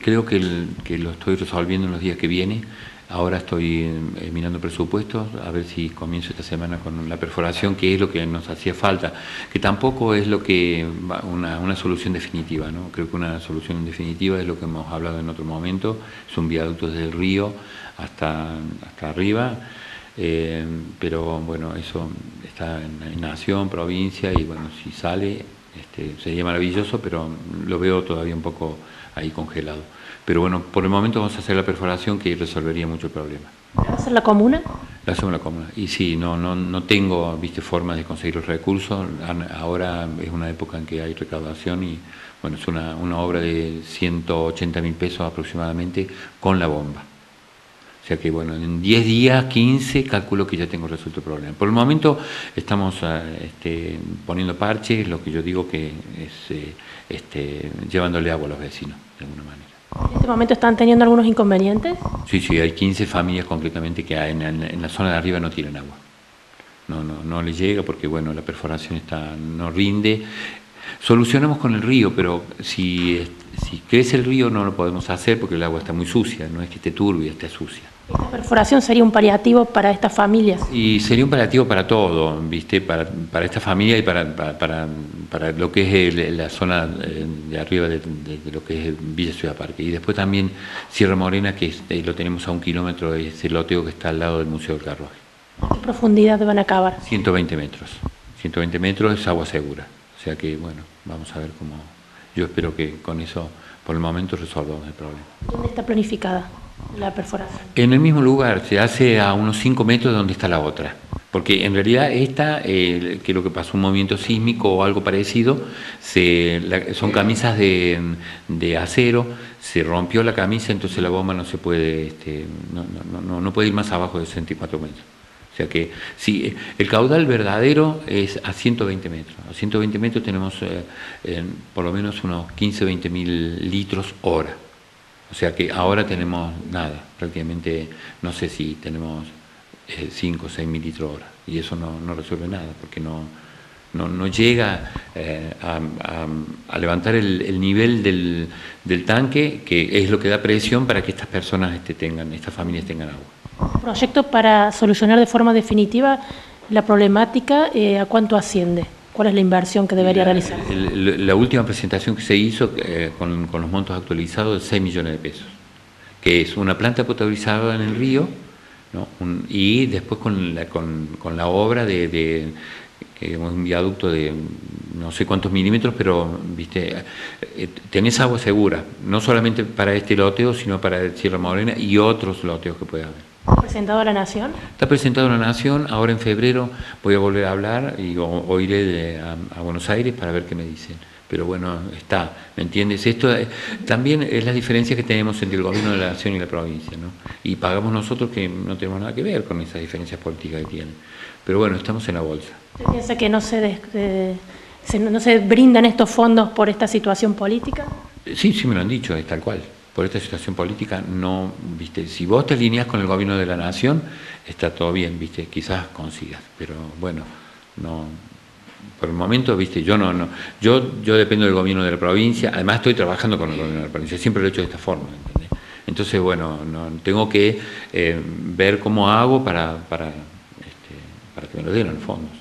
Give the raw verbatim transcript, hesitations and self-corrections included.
Creo que, el, que lo estoy resolviendo en los días que vienen. Ahora estoy eh, mirando presupuestos, a ver si comienzo esta semana con la perforación, que es lo que nos hacía falta, que tampoco es lo que una, una solución definitiva, ¿no? Creo que una solución definitiva es lo que hemos hablado en otro momento, es un viaducto desde el río hasta, hasta arriba, eh, pero bueno, eso está en, en nación, provincia, y bueno, si sale este, sería maravilloso, pero lo veo todavía un poco ahí congelado. Pero bueno, por el momento vamos a hacer la perforación, que resolvería mucho el problema. ¿La va a hacer la comuna? La hacemos la comuna. Y sí, no, no, no tengo, viste, forma de conseguir los recursos. Ahora es una época en que hay recaudación y bueno, es una, una obra de ciento ochenta mil pesos aproximadamente con la bomba. O sea que bueno, en diez días, quince, calculo que ya tengo resuelto el problema. Por el momento estamos este, poniendo parches, lo que yo digo que es eh, este, llevándole agua a los vecinos, de alguna manera. ¿En este momento están teniendo algunos inconvenientes? Sí, sí, hay quince familias concretamente que en, en, en la zona de arriba no tienen agua. No, no, no les llega porque bueno, la perforación está, no rinde. Solucionamos con el río, pero si, si crece el río no lo podemos hacer porque el agua está muy sucia, no es que esté turbia, esté sucia. ¿Esta perforación sería un paliativo para estas familias? Y sería un paliativo para todo, ¿viste? Para, para esta familia y para, para, para, para lo que es el, la zona de arriba de, de, de lo que es Villa Ciudad Parque. Y después también Sierra Morena, que es, lo tenemos a un kilómetro de ese loteo que está al lado del Museo del Carruaje. ¿A qué profundidad van a cavar? ciento veinte metros. ciento veinte metros es agua segura. O sea que, bueno, vamos a ver cómo... Yo espero que con eso, por el momento, resolvamos el problema. ¿Dónde está planificada la perforación? En el mismo lugar, se hace a unos cinco metros de donde está la otra. Porque en realidad esta, eh, que lo que pasó, un movimiento sísmico o algo parecido, se, la, son camisas de, de acero, se rompió la camisa, entonces la bomba no se puede, este, no, no, no, no puede ir más abajo de sesenta y cuatro metros. O sea que sí, el caudal verdadero es a ciento veinte metros. A ciento veinte metros tenemos eh, eh, por lo menos unos quince, veinte mil litros hora. O sea que ahora tenemos nada, prácticamente no sé si tenemos eh, cinco o seis mil litros hora. Y eso no, no resuelve nada, porque no, no, no llega eh, a, a, a levantar el, el nivel del, del tanque, que es lo que da presión para que estas personas este, tengan, estas familias tengan agua. ¿Proyecto para solucionar de forma definitiva la problemática, eh, a cuánto asciende? ¿Cuál es la inversión que debería la, realizar? El, la última presentación que se hizo eh, con, con los montos actualizados de seis millones de pesos, que es una planta potabilizadora en el río, ¿no? un, y después con la, con, con la obra de, de eh, un viaducto de no sé cuántos milímetros, pero viste, eh, tenés agua segura, no solamente para este loteo, sino para Sierra Morena y otros loteos que pueda haber. ¿Está presentado a la Nación? Está presentado a la Nación, ahora en febrero voy a volver a hablar y o, o iré de, a, a Buenos Aires para ver qué me dicen. Pero bueno, está, ¿me entiendes? Esto es, también es la diferencia que tenemos entre el gobierno de la Nación y la provincia, ¿no? Y pagamos nosotros que no tenemos nada que ver con esas diferencias políticas que tienen. Pero bueno, estamos en la bolsa. ¿Usted piensa que no se, de, de, se, no se brindan estos fondos por esta situación política? Sí, sí me lo han dicho, es tal cual. Por esta situación política, no, viste, si vos te alineás con el gobierno de la Nación, está todo bien, viste, quizás consigas, pero bueno, no, por el momento, viste, yo no, no, yo, yo dependo del gobierno de la provincia, además estoy trabajando con el gobierno de la provincia, siempre lo he hecho de esta forma, ¿entendés? Entonces, bueno, no, tengo que eh, ver cómo hago para, para, este, para que me lo den los fondos.